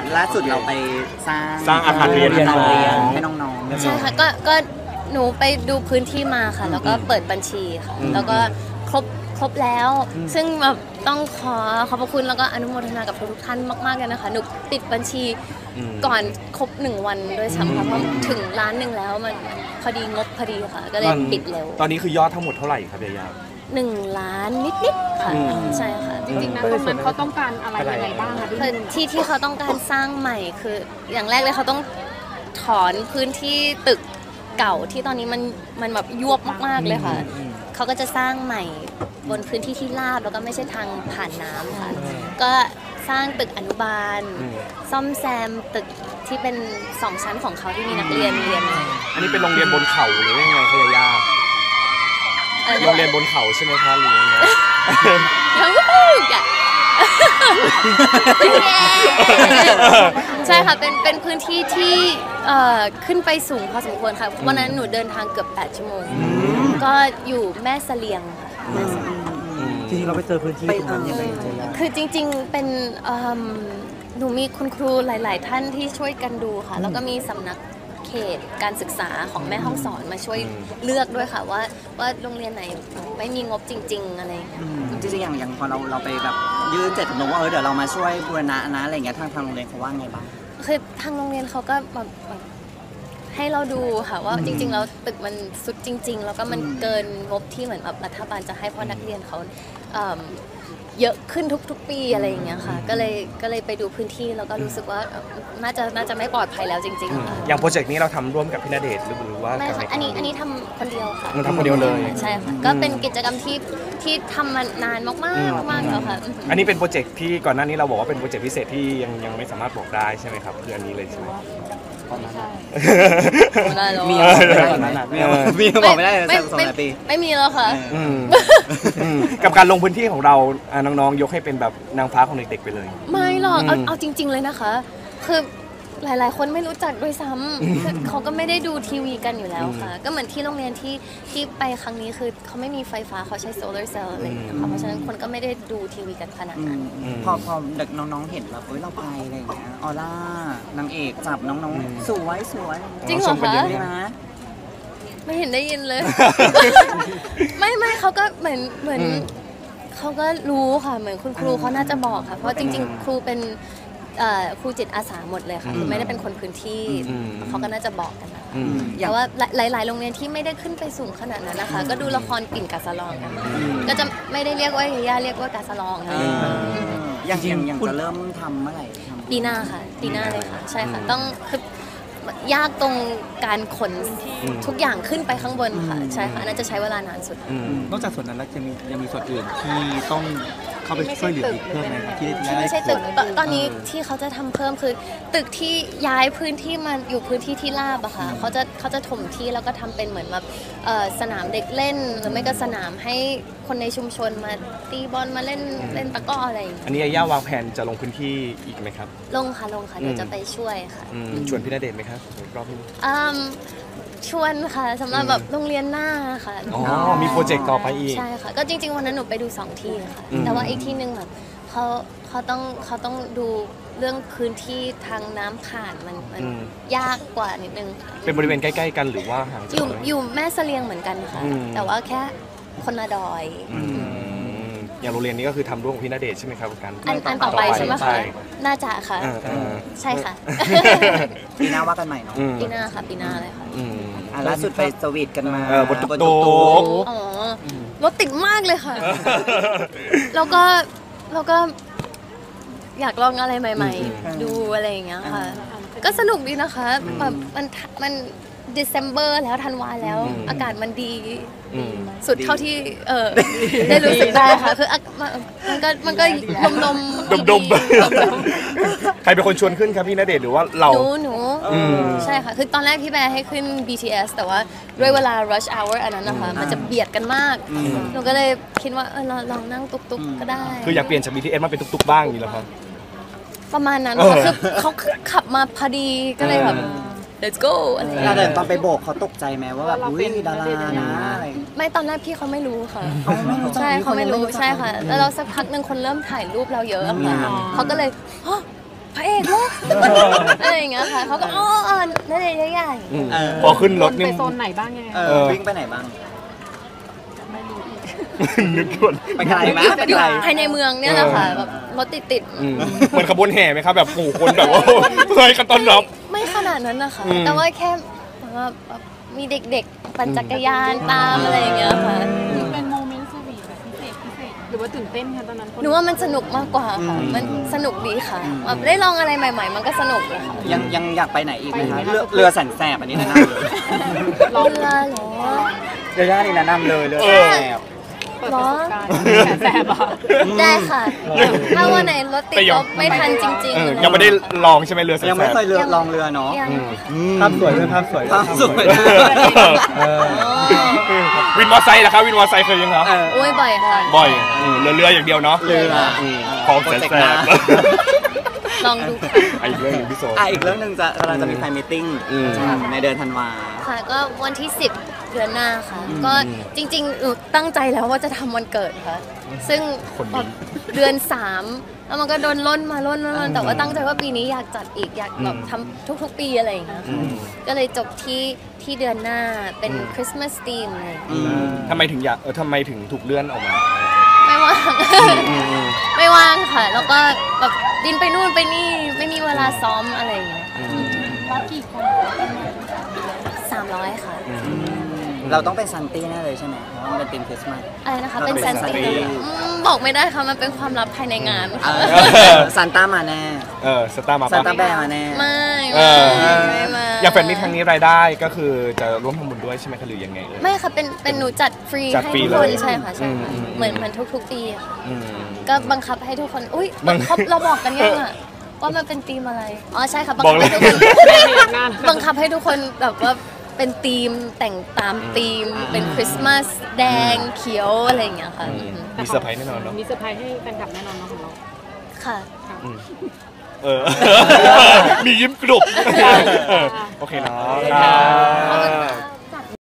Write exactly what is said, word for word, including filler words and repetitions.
ล่าสุดเราไปสร้างสร้างอาคารเรียนให้น้องๆใช่ค่ะก็ก็หนูไปดูพื้นที่มาค่ะแล้วก็เปิดบัญชีค่ะแล้วก็ครบครบแล้วซึ่งแบบต้องขอขอบพระคุณแล้วก็อนุโมทนากับทุกท่านมากๆเลยนะคะหนูปิดบัญชีก่อนครบหนึ่งวันด้วยซ้ำค่ะเพราะถึงล้านหนึ่งแล้วมันพอดีงบพอดีค่ะก็เลยปิดเร็วตอนนี้คือยอดทั้งหมดเท่าไหร่ครับยายาหนึ่งล้านนิดๆค่ะใช่ค่ะจริงๆนะตรงนั้นเขาต้องการอะไรยังไงบ้างคะที่ที่เขาต้องการสร้างใหม่คืออย่างแรกเลยเขาต้องถอนพื้นที่ตึกเก่าที่ตอนนี้มันมันแบบยวบมากๆเลยค่ะเขาก็จะสร้างใหม่บนพื้นที่ที่ราบแล้วก็ไม่ใช่ทางผ่านน้ำค่ะก็สร้างตึกอนุบาลซ่อมแซมตึกที่เป็นสองชั้นของเขาที่มีนักเรียนเรียนอันนี้เป็นโรงเรียนบนเขาหรือยังไงคะยายาโรงเรียนบนเขาใช่ไหมคะหรือยังไงยังอย่าใช่ค่ะเป็นเป็นพื้นที่ที่ขึ้นไปสูงพอสมควรค่ะวันนั้นหนูเดินทางเกือบแปดชั่วโมงก็อยู่แม่เสลียงค่ะจริงๆเราไปเจอพื้นที่ตรงนั้นยังไงคือจริงๆเป็นหนูมีคุณครูหลายๆท่านที่ช่วยกันดูค่ะแล้วก็มีสำนักเขตการศึกษาของแม่ห้องสอนมาช่วยเลือกด้วยค่ะว่าว่าโรงเรียนไหนไม่มีงบจริงๆอะไรอย่างเงี้ยจริงๆอย่างอย่างพอเราเราไปแบบยื่นเจตจำนงว่าเออเดี๋ยวเรามาช่วยบูรณะนะอะไรเงี้ยทางทางโรงเรียนเขาว่าไงบ้างคือทางโรงเรียนเขาก็แบบให้เราดูค่ะว่าจริงๆแล้วตึกมันสุดจริงๆแล้วก็มันเกินงบที่เหมือนแบบรัฐบาลจะให้เพราะนักเรียนเขาเยอะขึ้นทุกๆปีอะไรอย่างเงี้ยค่ะก็เลยก็เลยไปดูพื้นที่แล้วก็รู้สึกว่าน่าจะน่าจะไม่ปลอดภัยแล้วจริงๆอย่างโปรเจกต์นี้เราทำร่วมกับพี่ณเดชน์หรือว่าไม่ค่ะอันนี้อันนี้ทำคนเดียวค่ะทำคนเดียวเลยใช่ค่ะก็เป็นกิจกรรมที่ที่ทำมานานมากๆมากๆแล้วค่ะอันนี้เป็นโปรเจกต์ที่ก่อนหน้านี้เราบอกว่าเป็นโปรเจกต์พิเศษที่ยังยังไม่สามารถบอกได้ใช่ไหมครับคืออันนี้เลยใช่ไหมมีมีบอกไม่ได้เลยสองปีไม่มีแล้วค่ะกับการลงพื้นที่ของเราน้องๆยกให้เป็นแบบนางฟ้าของเด็กๆไปเลยไม่หรอกเอาเอาจริงๆเลยนะคะคือหลายๆคนไม่รู้จักด้วยซ้ำคือเขาก็ไม่ได้ดูทีวีกันอยู่แล้วค่ะก็เหมือนที่โรงเรียนที่ที่ไปครั้งนี้คือเขาไม่มีไฟฟ้าเขาใช้โซลาร์เซลล์อะไรอย่างเงี้ยเพราะฉะนั้นคนก็ไม่ได้ดูทีวีกันขนาดนั้นพอพอเด็กน้องๆเห็นแบบเฮ้ยเราไปอะไรอย่างเงี้ยออร่านางเอกจับน้องๆสวยสวยจริงเหรอคะไม่เห็นได้ยินเลย ไม่ไม่เขาก็เหมือนเหมือนเขาก็รู้ค่ะเหมือนคุณครูเขาน่าจะบอกค่ะเพราะจริงๆครูเป็นครูจิตอาสาหมดเลยค่ะไม่ได้เป็นคนพื้นที่เขาก็น่าจะบอกกันนะแต่ว่าหลายๆโรงเรียนที่ไม่ได้ขึ้นไปสูงขนาดนั้นนะคะก็ดูละครปิ่นกาสลองกันก็จะไม่ได้เรียกว่ายาย่าเรียกว่ากาสลองค่ะอย่างอย่างจะเริ่มทำเมื่อไหร่ปีหน้าค่ะปีหน้าเลยค่ะใช่ค่ะต้องคือยากตรงการขนทุกอย่างขึ้นไปข้างบนค่ะใช่ค่ะน่าจะใช้เวลานานสุดนอกจากส่วนนั้นแล้วจะมียังมีส่วนอื่นที่ต้องเข้าไปช่วยเหลืออีกเพิ่มไหมที่ไม่ใช่ตึกตอนนี้ที่เขาจะทำเพิ่มคือตึกที่ย้ายพื้นที่มาอยู่พื้นที่ที่ราบอะค่ะเขาจะเขาจะถมที่แล้วก็ทำเป็นเหมือนแบบสนามเด็กเล่นหรือไม่ก็สนามให้คนในชุมชนมาตีบอลมาเล่นเล่นตะก้ออะไรอย่างเงี้ยอันนี้ย่าวางแผนจะลงพื้นที่อีกไหมครับลงค่ะลงค่ะเดี๋ยวจะไปช่วยค่ะชวนพี่ณเดชน์ไหมครับรอบนี้ชวนค่ะสำหรับแบบโรงเรียนหน้าค่ะอ๋อมีโปรเจกต์ต่อไปอีกใช่ค่ะก็จริงๆวันนั้นหนูไปดูสองที่ค่ะแต่ว่าอีกที่หนึ่งแบบเขาเขาต้องเขาต้องดูเรื่องพื้นที่ทางน้ำผ่านมันมันยากกว่านิดนึงเป็นบริเวณใกล้ๆกันหรือว่าห่างอยู่อยู่แม่เสลียงเหมือนกันค่ะแต่ว่าแค่คนละดอยอย่างโรงเรียนนี้ก็คือทำร่วมกับพี่ณเดชน์ใช่ไหมครับการอันอันต่อไปใช่ไหมคะน่าจะค่ะใช่ค่ะปีหน้าว่ากันใหม่เนาะปีหน้าค่ะปีหน้าเลยค่ะล่าสุดไปสวีทกันมาบนตุ๊กอ๋อรถติดมากเลยค่ะแล้วก็แล้วก็อยากลองอะไรใหม่ๆดูอะไรอย่างเงี้ยค่ะก็สนุกดีนะคะแบบมันมันเดซ ember แล้วธันวาแล้วอากาศมันดีสุดเท่าที่เออได้รู้สึกได้ค่ะคือมันก็มันก็ลมลมดมใครเป็นคนชวนขึ้นครับพี่ณเดชน์หรือว่าเราหนูหนูใช่ค่ะคือตอนแรกพี่แบร์ให้ขึ้น บี ที เอส แต่ว่าด้วยเวลา rush hour อันนั้นนะคะมันจะเบียดกันมากหนูก็เลยคิดว่าเออเราลองนั่งตุกๆก็ได้คืออยากเปลี่ยนจาก บี ที เอส มาเป็นตุกๆบ้างอยู่แล้วครับประมาณนั้นค่ะคือเขาขับมาพอดีก็เลยแบบlet's go อะไรเราเดินตอนไปโบกเขาตกใจไหมว่าแบบอุ้ยดารานะไม่ตอนแรกพี่เขาไม่รู้ค่ะใช่เขาไม่รู้ใช่ค่ะแล้วเราสักพักหนึ่งคนเริ่มถ่ายรูปเราเยอะค่ะเขาก็เลยพระเอกเหรออะไรอย่างเงี้ยค่ะเขาก็อ๋ออ๋อนั่นเองใหญ่อืมเออพอขึ้นรถนี่ไปโซนไหนบ้างยังไงเอเอออวิ่งไปไหนบ้างนึกด่วนไปไกลไหมไปอยู่ไกลภายในเมืองเนี่ยแหละค่ะแบบรถติดติดๆอืมเหมือนขบวนแห่ไหมครับแบบผู้คนแบบว่าเลยกันต้อนรับไม่ขนาดนั้นนะคะอืมแต่ว่าแค่แบบว่าแบบมีเด็กๆ ปั่นจักรยานตามอะไรอย่างเงี้ยค่ะเป็นโมเมนต์สวีทแบบพิเศษพิเศษหรือว่าตื่นเต้นคะตอนนั้นหนูว่ามันสนุกมากกว่าค่ะอืมมันสนุกดีค่ะแบบได้ลองอะไรใหม่ ๆ มันก็สนุกเลยค่ะยังยังอยากไปไหนอีกไหมคะเรือเรือสันแสบอันนี้แนะนำเลยเรือเหรอเรือย่านี่แนะนำเลยเรือสันแสบเปิดประสบการณ์แสนแสบอ่ะได้ค่ะ ถ้าวันไหนรถติดแต่ยังก็ไม่ทันจริงเออๆยังไม่ได้ลองใช่ไหมเรือแสยังนไม่เคยๆเรือลองเรือเนาะยังภาพสวยด้วยภาพสวยด้วยภาพสวยเออวินมอไซค์นะครับวินมอไซค์เคยยังครับเออโอ้ยบ่อยค่ะบ่อยอืมเรือเรืออย่างเดียวเนาะเรืออืมของแสนแสบลองดูค่ะอ่ะอีกเรื่องหนึงพี่โซอ่ะอีกเรื่องหนึ่งจะเราจะมีแฟนมิทติ้งอืมในเดือนธันวาค่ะก็วันที่สิบเดือนหน้าค่ะ ก็จริงๆหนูตั้งใจแล้วว่าจะทำวันเกิดค่ะ ซึ่งคนดีเดือนสามแล้วมันก็โดนล่นมาล่นมาล่นแต่ว่าตั้งใจว่าปีนี้อยากจัดอีกอยากแบบทำทุกๆ ปีอะไรอย่างเงี้ยอืค่ะมก็เลยจบที่ที่เดือนหน้าเป็นคริสต์มาสธีมเลยอืมทำไมถึงอยากเออทำไมถึงถูกเลื่อนออกมาไม่ว่างอืมอืมไม่ว่างค่ะ แล้วก็แบบบินไปนู่นไปนี่ไม่มีเวลาซ้อมอะไรอย่างเงี้ยอืมรับกี่คนสามร้อยค่ะอืมเราต้องเป็นซันตี้แน่เลยใช่ไหมเพราะว่ามันเป็นธีมคริสต์มาสอะไรนะคะเราเป็นเป็นแซนแซนตี้ตี้บอกไม่ได้ค่ะมันเป็นความลับภายในงานเอค่ะอซันต้ามาแน่เออสตาร์มาซันปะต้าแบร์มาแน่ไม่เอไม่อไม่มาอย่างแฟนมิตรครั้งนี้รายได้ก็คือจะร่วมทำบุญด้วยใช่ไหมคะหรือยังไงเอ่ยไม่ค่ะเป็นเป็นหนูจัดฟรีจัดให้ฟรีทุกคนเลยใช่ค่ะใช่ค่ะอืมเหมือนเหมือนทุกๆปีอะค่ะอืมก็บังคับให้ทุกคนอุ้ยบังเขาเราบอกกันยังอะว่ามันเป็นธีมอะไรอ๋อใช่ค่ะบังบอกคับเลยให้ทุกคนงานบังคับให้ทุกคนแบบว่าเป็นธีมแต่งตามธีมเป็นคริสต์มาสแดงเขียวอะไรอย่างเงี้ยค่ะอืมอืมมีเซอร์ไพรส์แน่นอนเนาะมีเซอร์ไพรส์ให้แฟนคลับแน่นอนเนาะของเราค่ะอืมเออ มียิ้มกรุบเออโอเคเนาะขอบคุณค่ะ